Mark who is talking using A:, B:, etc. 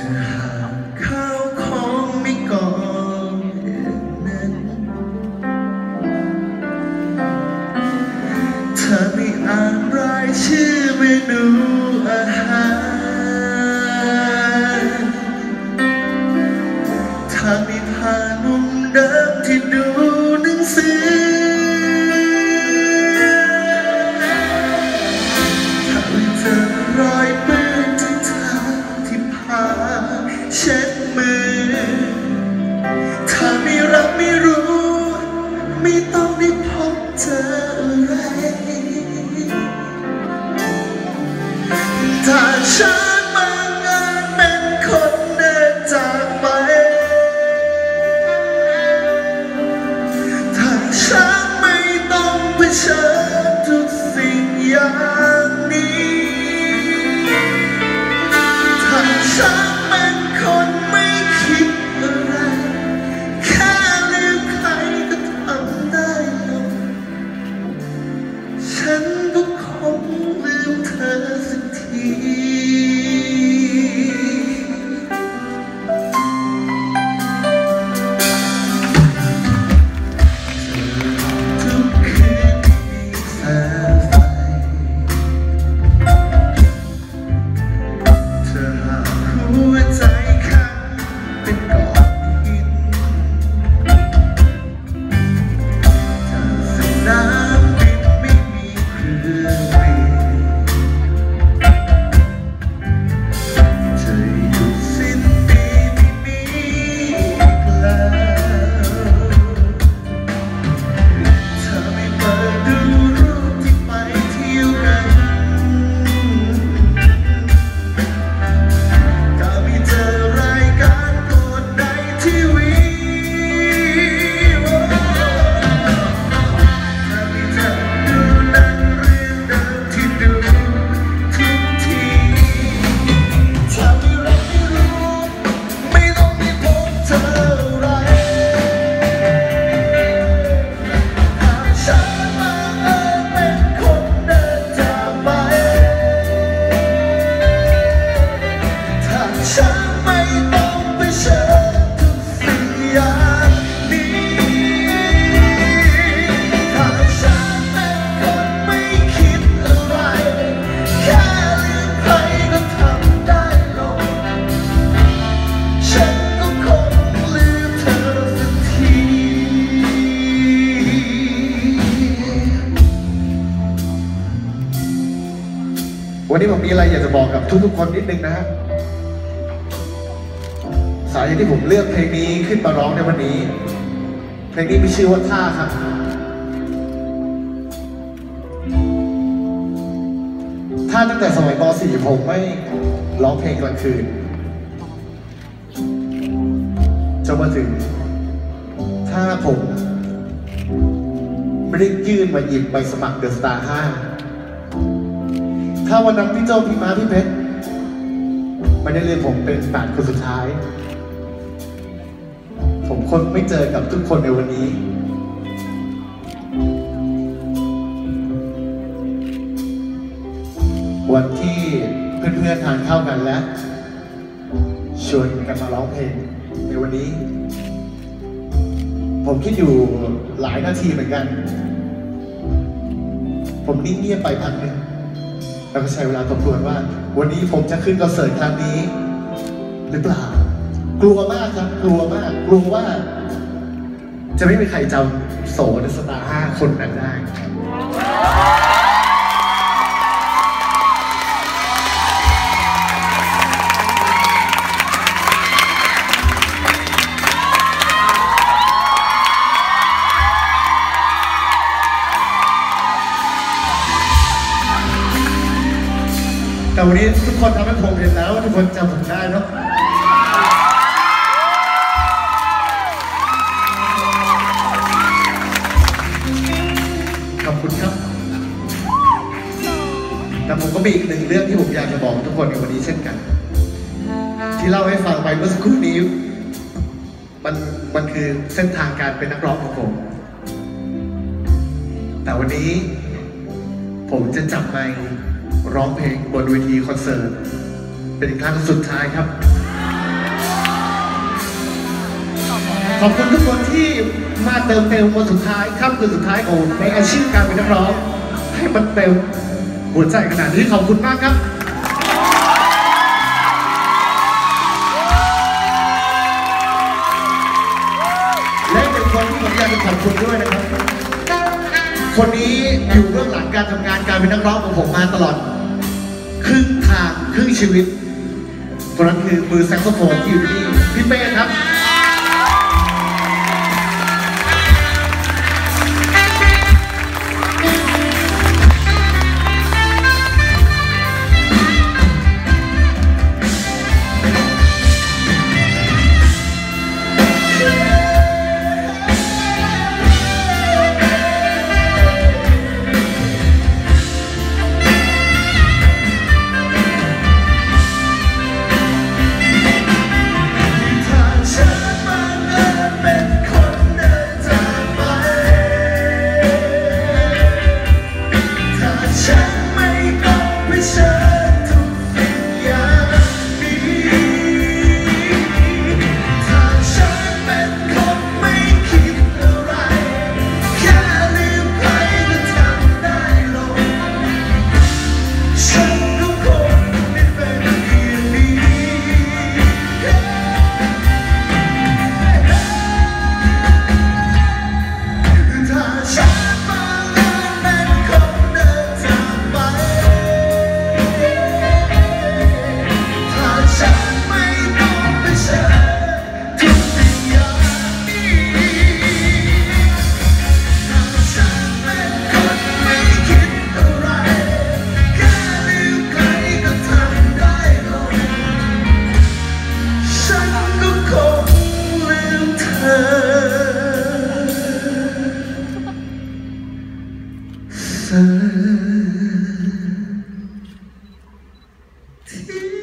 A: หากข้าวของไม่ก่อนนั้นเธอไม่อ่านรายชื่อเมนูอาหารถ้าไม่ผ่านมุมเดิมที่ดูหนังสือถ้าไม่เจอรอยเปื้อนที่เธอที่พาเช็ดมือถ้าไม่รักไม่รู้ไม่ต้องได้พบเจออะไรถ้าฉันบางงานเป็นคนเดินจากไปถ้าฉันไม่ต้องเผชิญทุกสิ่งอย่างนี้ถ้าฉันเป็นคนไม่คิดอะไรแค่ลืมใครก็ทำได้ลงฉันก็คงลืมเธอสักทีทุกคืนมีแสงไฟเธอหากหัวใจข้างเป็นก้อนหินถ้าสนามบินไม่มีเครื่องบินจะหยุดสิ้นปีไม่มีอีกแล้วเธอไม่เปิดดูรูปที่ไปเที่ยวกันก็ไม่เจอรายการโปรดในทีวีถ้าไม่เจอดูหนังเรื่องเดิมที่ดูทุกทีถ้าไม่รักไม่รู้ไม่ต้องมีพบเธออะไรหากฉันบังเอิญเป็นคนเดินจากไปถ้าฉันไม่ต้องเผชิญทุกสิ่งอย่างนี้ถ้าฉันเป็นคนไม่คิดอะไรแค่ลืมใครก็ทำได้ลงฉันก็คงลืมเธอสักทีวันนี้ผมมีอะไรอยากจะบอกกับทุกๆคนนิดนึงนะฮะสาเหตุที่ผมเลือกเพลงนี้ขึ้นมาร้องในวันนี้เพลงนี้มีชื่อว่าท่าครับถ้าตั้งแต่สมัยป .4 ผมไม่ร้องเพลงกลางคืนจนมาถึงถ้าผมไม่ได้ยื่นมาหยิบใบสมัครเดอะสตาร์ 5ถ้าวันนั้นพี่โจ้พี่ม้าพี่เพชรไม่ได้เรียนผมเป็น8 คนสุดท้ายผมคงไม่เจอกับทุกคนในวันนี้วันที่เพื่อนๆทานข้าวกันและชวนกันมาร้องเพลงในวันนี้ผมคิดอยู่หลายนาทีเหมือนกันผมนิ่งเงียบไปพักหนึ่งแล้วก็ใช้เวลาทบทวนว่าวันนี้ผมจะขึ้นคอนเสิร์ตครั้งนี้หรือเปล่ากลัวมากครับกลัวมากกลัวว่าจะไม่มีใครจำโสดสตาร์ 5 คนนั้นได้แต่วันนี้ทุกคนทำให้ผมเห็นแล้วว่าทุกคนจำผมได้เนาะขอบคุณครับแต่ผมก็มีอีกหนึ่งเรื่องที่ผมอยากจะบอกทุกคนในวันนี้เช่นกันที่เล่าให้ฟังไปเมื่อสักครู่นี้มันคือเส้นทางการเป็นนักร้องของผมแต่วันนี้ผมจะจับไมค์ร้องเพลงบนเวทีคอนเสิร์ตเป็นครั้งสุดท้ายครับขอบคุณทุกคนที่มาเติมเต็มวันสุดท้ายค่ำคืนสุดท้ายของในอาชีพการเป็นนักร้องให้มันเต็มหัวใจขนาดนี้ขอบคุณมากครับและเป็นคนที่ผมอยากจะขอบคุณด้วยนะครับคนนี้อยู่เบื้องหลังการทำงานการเป็นนักร้องของผมมาตลอดครึ่งทางครึ่งชีวิตคนนั้นคือมือแซกโซโฟนที่อยู่ที่พี่เป้ครับที่